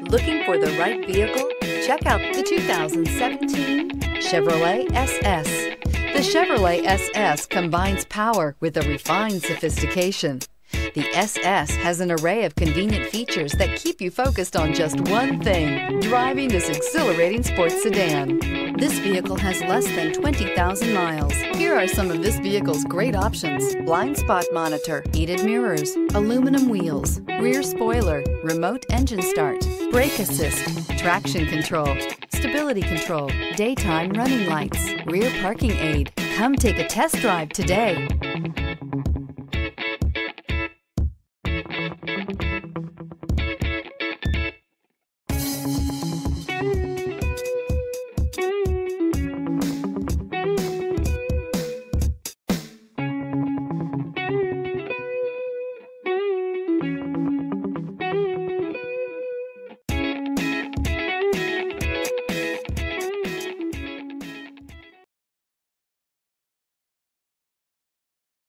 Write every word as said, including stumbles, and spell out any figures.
Looking for the right vehicle? Check out the two thousand seventeen Chevrolet S S. The Chevrolet S S combines power with a refined sophistication. The S S has an array of convenient features that keep you focused on just one thing, driving this exhilarating sports sedan. This vehicle has less than twenty thousand miles. Here are some of this vehicle's great options: blind spot monitor, heated mirrors, aluminum wheels, rear spoiler, remote engine start, brake assist, traction control, stability control, daytime running lights, rear parking aid. Come take a test drive today.